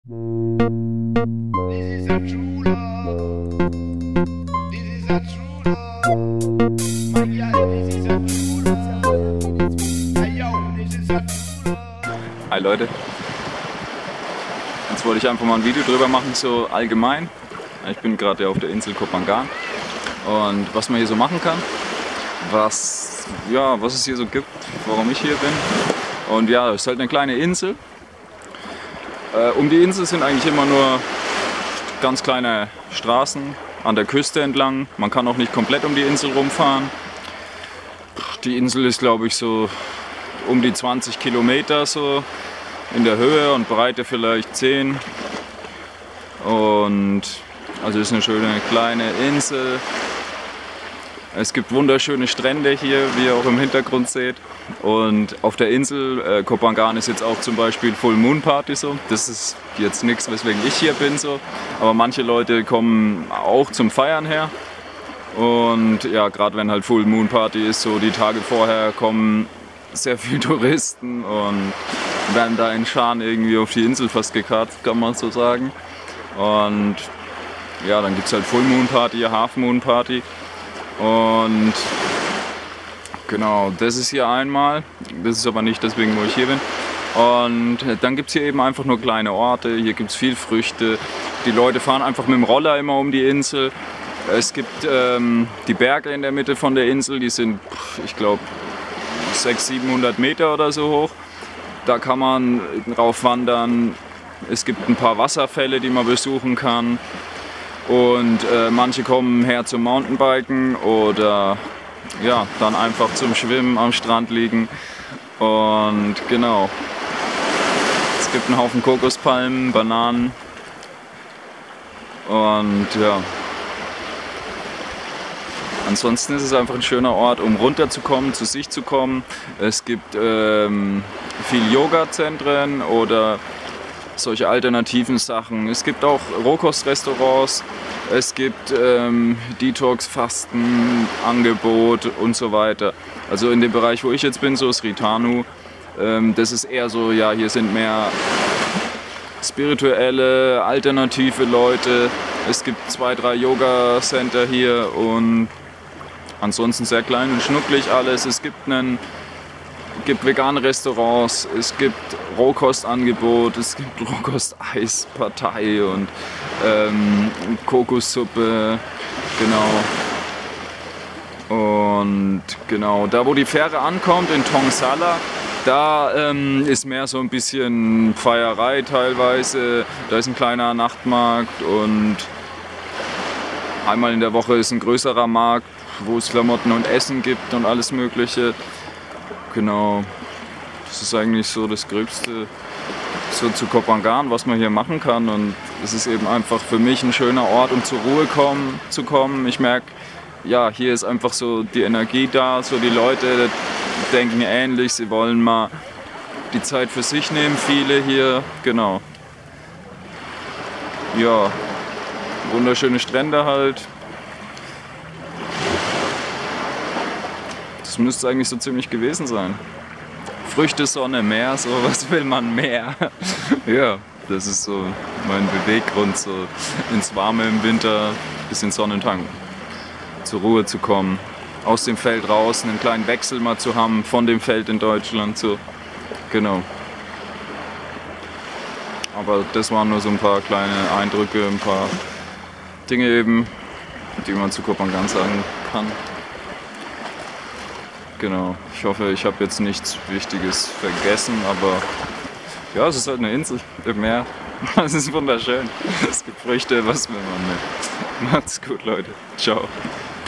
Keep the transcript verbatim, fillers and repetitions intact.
This is a true love. This is a true love. My girl, this is a true love. Hey yo, this is a true love. Hi Leute, jetzt wollte ich einfach mal ein Video drüber machen, so allgemein. Ich bin gerade auf der Insel Koh Phangan und was man hier so machen kann, was, ja, was es hier so gibt, warum ich hier bin. Und ja, es ist halt eine kleine Insel. Äh, um die Insel sind eigentlich immer nur ganz kleine Straßen an der Küste entlang. Man kann auch nicht komplett um die Insel rumfahren. Die Insel ist, glaube ich, so um die zwanzig Kilometer so in der Höhe und Breite vielleicht zehn. Und also ist eine schöne kleine Insel. Es gibt wunderschöne Strände hier, wie ihr auch im Hintergrund seht. Und auf der Insel, äh, Koh Phangan ist jetzt auch zum Beispiel Full Moon Party so. Das ist jetzt nichts, weswegen ich hier bin so. Aber manche Leute kommen auch zum Feiern her. Und ja, gerade wenn halt Full Moon Party ist, so die Tage vorher kommen sehr viele Touristen und werden da in Scharen irgendwie auf die Insel fast gekarrt, kann man so sagen. Und ja, dann gibt es halt Full Moon Party, Half Moon Party. Und genau, das ist hier einmal. Das ist aber nicht deswegen, wo ich hier bin. Und dann gibt es hier eben einfach nur kleine Orte. Hier gibt es viel Früchte. Die Leute fahren einfach mit dem Roller immer um die Insel. Es gibt ähm, die Berge in der Mitte von der Insel. Die sind, ich glaube, sechshundert, siebenhundert Meter oder so hoch. Da kann man drauf wandern. Es gibt ein paar Wasserfälle, die man besuchen kann. Und äh, manche kommen her zum Mountainbiken oder ja, dann einfach zum Schwimmen am Strand liegen. Und genau, es gibt einen Haufen Kokospalmen, Bananen und ja. Ansonsten ist es einfach ein schöner Ort, um runterzukommen, zu sich zu kommen. Es gibt ähm, viel Yoga-Zentren oder solche alternativen Sachen. Es gibt auch Rohkostrestaurants, es gibt ähm, Detox-Fasten-Angebot und so weiter. Also in dem Bereich, wo ich jetzt bin, so Sri Thanu, ähm, das ist eher so, ja, hier sind mehr spirituelle, alternative Leute. Es gibt zwei, drei Yoga-Center hier und ansonsten sehr klein und schnucklig alles. Es gibt einen Es gibt vegane Restaurants, es gibt Rohkostangebot, es gibt Rohkosteispartei und ähm, Kokossuppe, genau. Und genau, da wo die Fähre ankommt, in Thong Sala, da ähm, ist mehr so ein bisschen Feierei teilweise. Da ist ein kleiner Nachtmarkt und einmal in der Woche ist ein größerer Markt, wo es Klamotten und Essen gibt und alles Mögliche. Genau, das ist eigentlich so das Gröbste so zu Koh Phangan, was man hier machen kann. Und es ist eben einfach für mich ein schöner Ort, um zur Ruhe kommen, zu kommen. Ich merke, ja, hier ist einfach so die Energie da, so die Leute denken ähnlich, sie wollen mal die Zeit für sich nehmen, viele hier, genau. Ja, wunderschöne Strände halt. Das müsste eigentlich so ziemlich gewesen sein. Früchte, Sonne, Meer, so was will man mehr? Ja, das ist so mein Beweggrund, so ins Warme im Winter, bisschen Sonnentanken, zur Ruhe zu kommen, aus dem Feld raus, einen kleinen Wechsel mal zu haben von dem Feld in Deutschland, so, genau. Aber das waren nur so ein paar kleine Eindrücke, ein paar Dinge eben, die man zu Koh Phangan sagen kann. Genau, ich hoffe, ich habe jetzt nichts Wichtiges vergessen, aber ja, es ist halt eine Insel im Meer. Es ist wunderschön. Es gibt Früchte, was will man mehr. Macht's gut, Leute. Ciao.